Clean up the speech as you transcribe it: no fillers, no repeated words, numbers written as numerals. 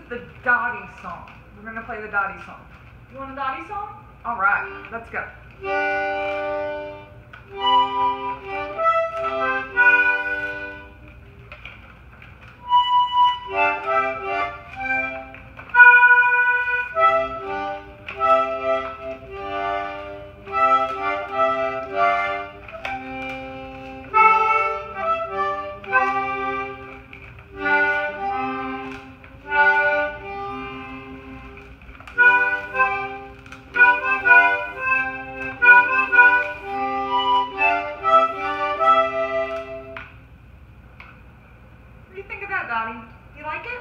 the Dottie song. We're going to play the Dottie song. You want a Dottie song? All right, let's go. What do you think of that, Dottie? You like it?